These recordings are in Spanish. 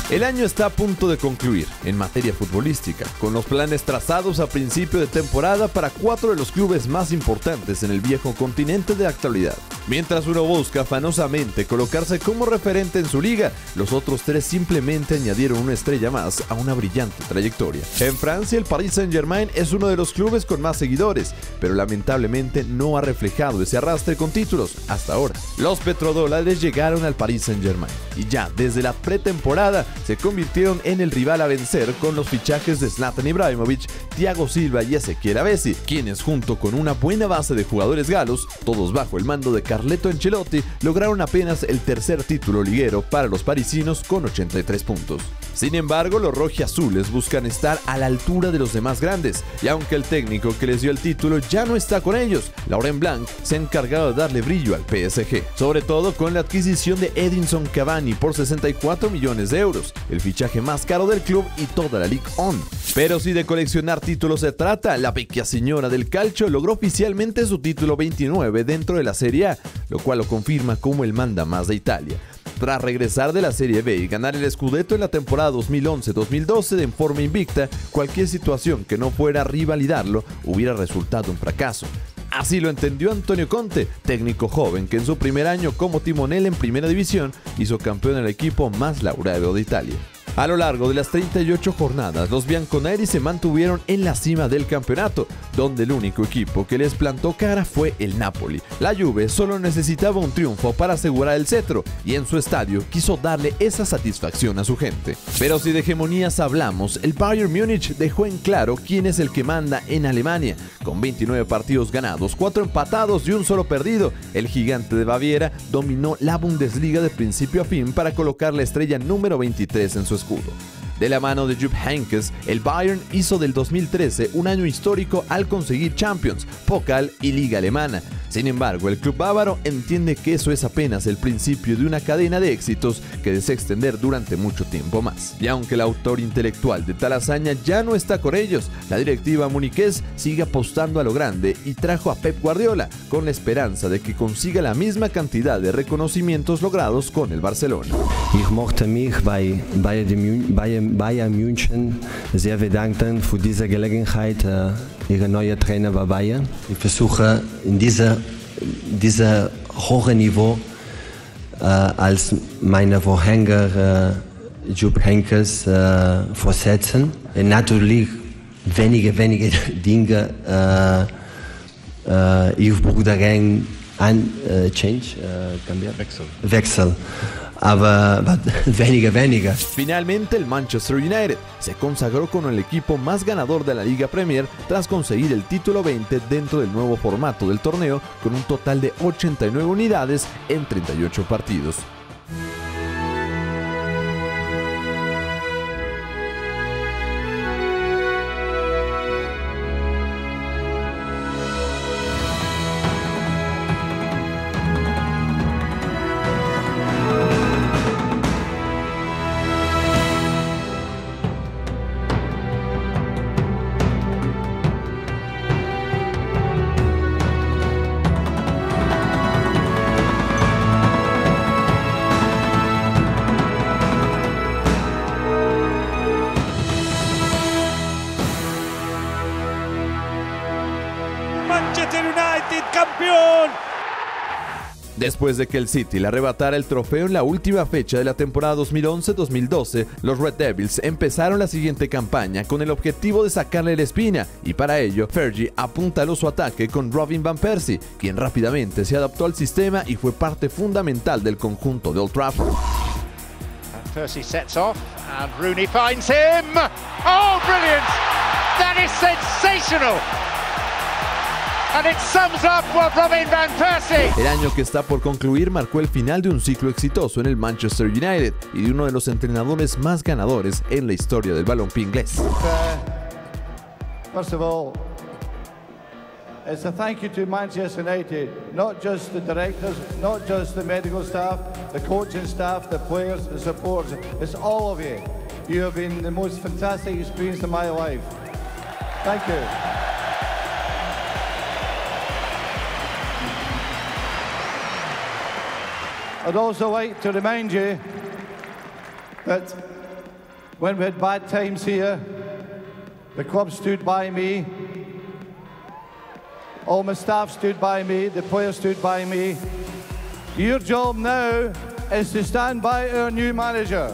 El año está a punto de concluir en materia futbolística, con los planes trazados a principio de temporada para 4 de los clubes más importantes en el viejo continente de actualidad. Mientras uno busca afanosamente colocarse como referente en su liga, los otros 3 simplemente añadieron una estrella más a una brillante trayectoria. En Francia, el Paris Saint-Germain es uno de los clubes con más seguidores, pero lamentablemente no ha reflejado ese arrastre con títulos hasta ahora. Los petrodólares llegaron al Paris Saint-Germain y ya desde la pretemporada se convirtieron en el rival a vencer con los fichajes de Zlatan Ibrahimovic, Thiago Silva y Ezequiel Avesi, quienes junto con una buena base de jugadores galos, todos bajo el mando de Carleto Ancelotti, lograron apenas el tercer título liguero para los parisinos con 83 puntos. Sin embargo, los rojiazules buscan estar a la altura de los demás grandes, y aunque el técnico que les dio el título ya no está con ellos, Laurent Blanc se ha encargado de darle brillo al PSG, sobre todo con la adquisición de Edinson Cavani por 64 millones de euros, el fichaje más caro del club y toda la Ligue 1. Pero si de coleccionar títulos se trata, la vecchia señora del calcio logró oficialmente su título 29 dentro de la Serie A, lo cual lo confirma como el mandamás de Italia. Tras regresar de la Serie B y ganar el Scudetto en la temporada 2011-2012 en forma invicta, cualquier situación que no fuera rivalidarlo hubiera resultado un fracaso. Así lo entendió Antonio Conte, técnico joven que en su primer año como timonel en Primera División hizo campeón el equipo más laureado de Italia. A lo largo de las 38 jornadas, los bianconeri se mantuvieron en la cima del campeonato, donde el único equipo que les plantó cara fue el Napoli. La Juve solo necesitaba un triunfo para asegurar el cetro y en su estadio quiso darle esa satisfacción a su gente. Pero si de hegemonías hablamos, el Bayern Múnich dejó en claro quién es el que manda en Alemania. Con 29 partidos ganados, 4 empatados y un solo perdido, el gigante de Baviera dominó la Bundesliga de principio a fin para colocar la estrella número 23 en su escudo. De la mano de Jupp Heynckes, el Bayern hizo del 2013 un año histórico al conseguir Champions, Pokal y Liga Alemana. Sin embargo, el club bávaro entiende que eso es apenas el principio de una cadena de éxitos que desea extender durante mucho tiempo más. Y aunque el autor intelectual de tal hazaña ya no está con ellos, la directiva muniqués sigue apostando a lo grande y trajo a Pep Guardiola con la esperanza de que consiga la misma cantidad de reconocimientos logrados con el Barcelona. Ich möchte mich bei Bayern München sehr bedanken für diese Gelegenheit. Ihr neuer Trainer war Bayern. Ich versuche in dieser hohen Niveau als meine Vorgänger Jupp Heynckes fortsetzen. Natürlich wenige Dinge ich würde gerne Wechsel. Aber weniger. Finalmente, el Manchester United se consagró con el equipo más ganador de la Liga Premier tras conseguir el título 20 dentro del nuevo formato del torneo con un total de 89 unidades en 38 partidos. Manchester United, campeón. Después de que el City le arrebatara el trofeo en la última fecha de la temporada 2011-2012, los Red Devils empezaron la siguiente campaña con el objetivo de sacarle la espina, y para ello Fergie apuntaló su ataque con Robin van Persie, quien rápidamente se adaptó al sistema y fue parte fundamental del conjunto de Old Trafford. Persie sets off and Rooney finds him. Oh, brilliant! That is sensational. And it sums up what Robin van Persie. El año que está por concluir marcó el final de un ciclo exitoso en el Manchester United y de uno de los entrenadores más ganadores en la historia del balompié inglés. First of all, it's a thank you to Manchester United, not just the directors, not just the medical staff, the coaching staff, the players, the supporters. It's all of you. You have been the most fantastic experience of my life. Thank you. I'd also like to remind you that When we had bad times here, the club stood by me. All my staff stood by me, the players stood by me. Your job now is to stand by our new manager.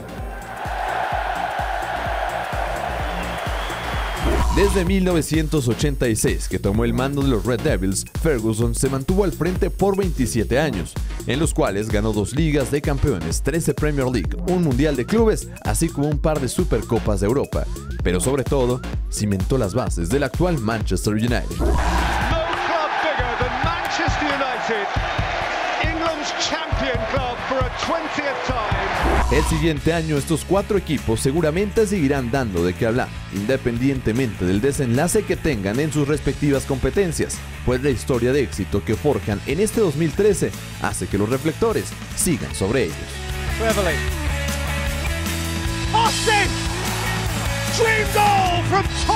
Desde 1986, que tomó el mando de los Red Devils, Ferguson se mantuvo al frente por 27 años, en los cuales ganó 2 ligas de campeones, 13 Premier League, un mundial de clubes, así como un par de Supercopas de Europa. Pero sobre todo, cimentó las bases del actual Manchester United. No club bigger than Manchester United, England's champion club for a 20th time. El siguiente año estos 4 equipos seguramente seguirán dando de qué hablar, independientemente del desenlace que tengan en sus respectivas competencias, pues la historia de éxito que forjan en este 2013 hace que los reflectores sigan sobre ellos. Austin! Dream goal from